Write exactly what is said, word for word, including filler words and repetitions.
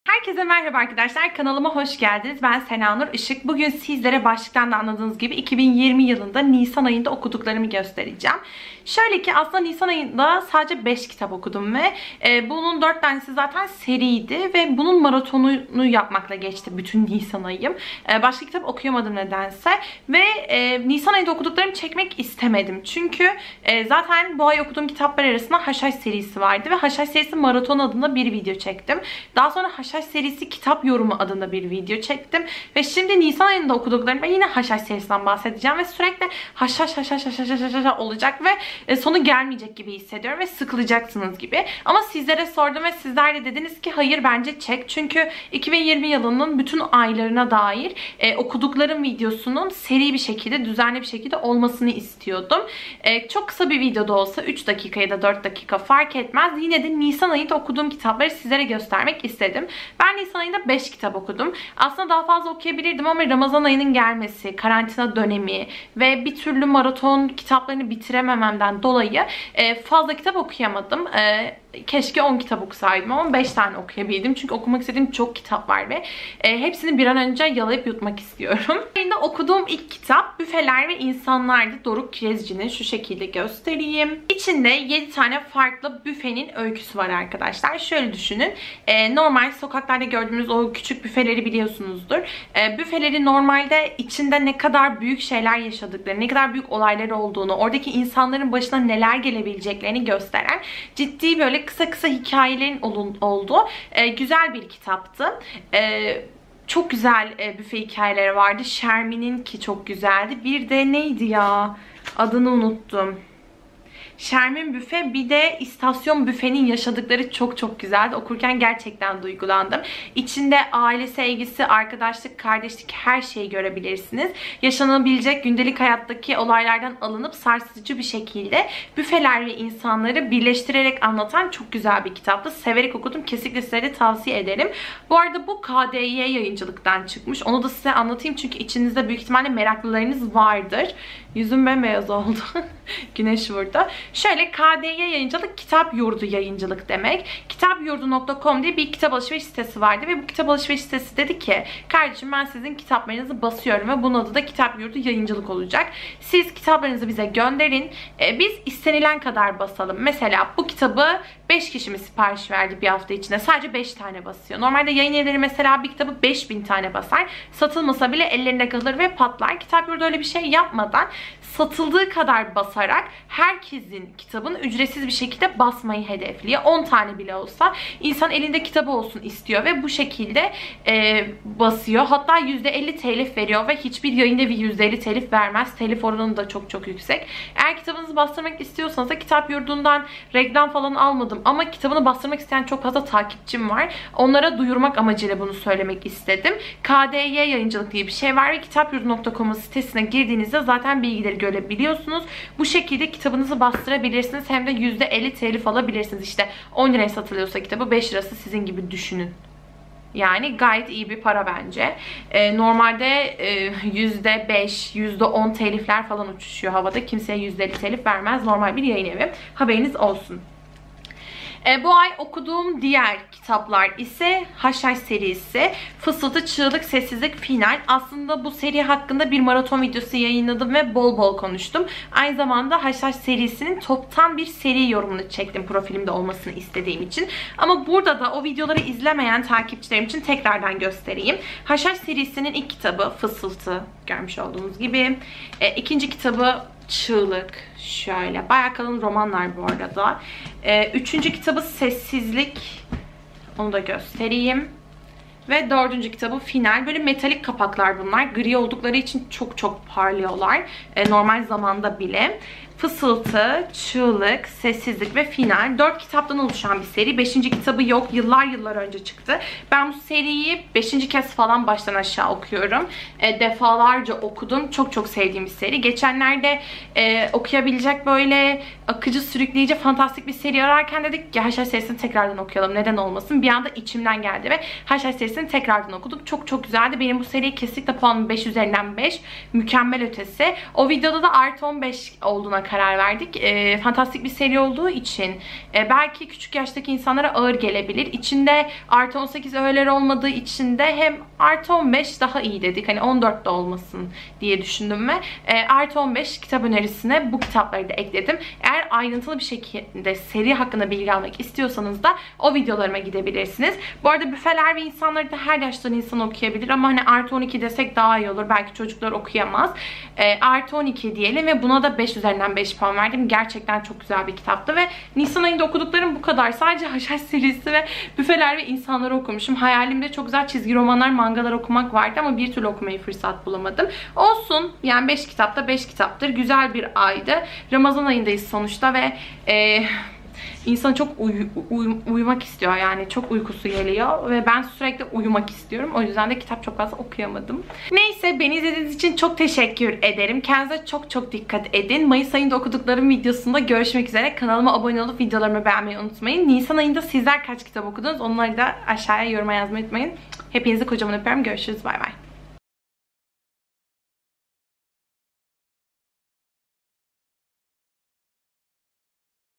Herkese merhaba arkadaşlar. Kanalıma hoş geldiniz. Ben Senanur Işık. Bugün sizlere başlıktan da anladığınız gibi iki bin yirmi yılında Nisan ayında okuduklarımı göstereceğim. Şöyle ki aslında Nisan ayında sadece beş kitap okudum ve e, bunun dört tanesi zaten seriydi ve bunun maratonunu yapmakla geçti bütün Nisan ayım. E, başka kitap okuyamadım nedense ve e, Nisan ayında okuduklarımı çekmek istemedim. Çünkü e, zaten bu ay okuduğum kitaplar arasında Haşhaş serisi vardı ve Haşhaş serisi maraton adında bir video çektim. Daha sonra Haşhaş serisi kitap yorumu adında bir video çektim. Ve şimdi Nisan ayında okuduklarımda yine Haşhaş serisinden bahsedeceğim. Ve sürekli haşhaş haşhaş haşhaş haşhaş olacak ve sonu gelmeyecek gibi hissediyorum. Ve sıkılacaksınız gibi. Ama sizlere sordum ve sizler de dediniz ki hayır bence çek. Çünkü iki bin yirmi yılının bütün aylarına dair e, okuduklarım videosunun seri bir şekilde, düzenli bir şekilde olmasını istiyordum. E, çok kısa bir videoda olsa üç dakika ya da dört dakika fark etmez. Yine de Nisan ayında okuduğum kitapları sizlere göstermek istedim. Ben Nisan ayında beş kitap okudum. Aslında daha fazla okuyabilirdim ama Ramazan ayının gelmesi, karantina dönemi ve bir türlü maraton kitaplarını bitiremememden dolayı fazla kitap okuyamadım. Keşke on kitap okusaydım ama beş tane okuyabildim. Çünkü okumak istediğim çok kitap var ve hepsini bir an önce yalayıp yutmak istiyorum. Şimdi okuduğum ilk kitap Büfeler ve İnsanlardı. Doruk Kirezci'nin, şu şekilde göstereyim. İçinde yedi tane farklı büfenin öyküsü var arkadaşlar. Şöyle düşünün. Normal sokaklarda gördüğümüz o küçük büfeleri biliyorsunuzdur. Büfeleri normalde içinde ne kadar büyük şeyler yaşadıkları, ne kadar büyük olaylar olduğunu, oradaki insanların başına neler gelebileceklerini gösteren ciddi böyle kısa kısa hikayelerin olduğu e, güzel bir kitaptı. E, çok güzel e, büfe hikayeleri vardı. Şermin'in ki çok güzeldi. Bir de neydi ya? Adını unuttum. Şermin Büfe, bir de İstasyon Büfe'nin yaşadıkları çok çok güzeldi. Okurken gerçekten duygulandım. İçinde aile sevgisi, arkadaşlık, kardeşlik her şeyi görebilirsiniz. Yaşanabilecek gündelik hayattaki olaylardan alınıp sarsıcı bir şekilde büfeler ve insanları birleştirerek anlatan çok güzel bir kitaptı. Severek okudum. Kesinlikle size de tavsiye ederim. Bu arada bu K D Y yayıncılıktan çıkmış. Onu da size anlatayım çünkü içinizde büyük ihtimalle meraklılarınız vardır. Yüzüm bembeyaz oldu. Güneş vurdu. Şöyle K D Y yayıncılık, Kitap Yurdu yayıncılık demek. kitapyurdu nokta com diye bir kitap alışveriş sitesi vardı ve bu kitap alışveriş sitesi dedi ki kardeşim ben sizin kitaplarınızı basıyorum ve bunun adı da Kitap Yurdu yayıncılık olacak. Siz kitaplarınızı bize gönderin. Ee, biz istenilen kadar basalım. Mesela bu kitabı beş kişi mi sipariş verdi bir hafta içinde? Sadece beş tane basıyor. Normalde yayın evleri mesela bir kitabı beş bin tane basar. Satılmasa bile ellerinde kalır ve patlar. Kitap Yurdu öyle bir şey yapmadan satıldığı kadar basarak herkesin kitabını ücretsiz bir şekilde basmayı hedefliyor. on tane bile olsa insan elinde kitabı olsun istiyor ve bu şekilde e, basıyor. Hatta yüzde elli telif veriyor ve hiçbir yayın evi yüzde elli telif vermez. Telif oranı da çok çok yüksek. Eğer kitabınızı bastırmak istiyorsanız da Kitap Yurdu'ndan reklam falan almadım ama kitabını bastırmak isteyen çok fazla takipçim var. Onlara duyurmak amacıyla bunu söylemek istedim. K D Y yayıncılık diye bir şey var ve kitapyurdu nokta com'un sitesine girdiğinizde zaten bilgileri görebiliyorsunuz. Bu şekilde kitabınızı bastırabilirsiniz. Hem de yüzde elli telif alabilirsiniz. İşte on liraya satılıyorsa kitabı beş lirası sizin gibi düşünün. Yani gayet iyi bir para bence. Ee, normalde e, yüzde beş, yüzde on telifler falan uçuşuyor havada. Kimseye yüzde elli telif vermez normal bir yayın evi. Haberiniz olsun. E, bu ay okuduğum diğer kitaplar ise Haşhaş serisi, Fısıltı, Çığlık, Sessizlik, Final. Aslında bu seri hakkında bir maraton videosu yayınladım ve bol bol konuştum. Aynı zamanda Haşhaş serisinin toptan bir seri yorumunu çektim profilimde olmasını istediğim için. Ama burada da o videoları izlemeyen takipçilerim için tekrardan göstereyim. Haşhaş serisinin ilk kitabı Fısıltı, görmüş olduğunuz gibi. E, ikinci kitabı Çığlık. Şöyle. Bayağı kalın romanlar bu arada. Ee, üçüncü kitabı Sessizlik. Onu da göstereyim. Ve dördüncü kitabı Final. Böyle metalik kapaklar bunlar. Gri oldukları için çok çok parlıyorlar. Ee, normal zamanda bile. Fısıltı, Çığlık, Sessizlik ve Final. Dört kitaptan oluşan bir seri. Beşinci kitabı yok. Yıllar yıllar önce çıktı. Ben bu seriyi beşinci kez falan baştan aşağı okuyorum. E, defalarca okudum. Çok çok sevdiğim bir seri. Geçenlerde e, okuyabilecek böyle akıcı, sürükleyici, fantastik bir seri ararken dedik ki Haşhaş serisini tekrardan okuyalım. Neden olmasın? Bir anda içimden geldi ve Haşhaş serisini tekrardan okudum. Çok çok güzeldi. Benim bu seriye kesinlikle puanım beş üzerinden beş. Mükemmel ötesi. O videoda da artı on beş olduğuna karar verdik. E, fantastik bir seri olduğu için e, belki küçük yaştaki insanlara ağır gelebilir. İçinde artı on sekiz öğeler olmadığı için de hem artı on beş daha iyi dedik. Hani on dört de olmasın diye düşündüm ve e, artı on beş kitap önerisine bu kitapları da ekledim. Eğer ayrıntılı bir şekilde seri hakkında bilgi almak istiyorsanız da o videolarıma gidebilirsiniz. Bu arada Büfeler ve insanları da her yaştan insan okuyabilir ama hani artı on iki desek daha iyi olur. Belki çocuklar okuyamaz. E, artı on iki diyelim ve buna da beş üzerinden beş puan verdim. Gerçekten çok güzel bir kitaptı ve Nisan ayında okuduklarım bu kadar. Sadece Haşhaş serisi ve Büfeler ve insanları okumuşum. Hayalimde çok güzel çizgi romanlar, mangalar okumak vardı ama bir türlü okumaya fırsat bulamadım. Olsun. Yani beş kitapta beş kitaptır. Güzel bir aydı. Ramazan ayındayız sonuçta ve eee İnsan çok uy uy uyumak istiyor, yani çok uykusu geliyor ve ben sürekli uyumak istiyorum. O yüzden de kitap çok fazla okuyamadım. Neyse, beni izlediğiniz için çok teşekkür ederim. Kendinize çok çok dikkat edin. Mayıs ayında okuduklarım videosunda görüşmek üzere. Kanalıma abone olup videolarımı beğenmeyi unutmayın. Nisan ayında sizler kaç kitap okudunuz? Onları da aşağıya yoruma yazmayı unutmayın. Hepinizi kocaman öpüyorum. Görüşürüz. Bay bay.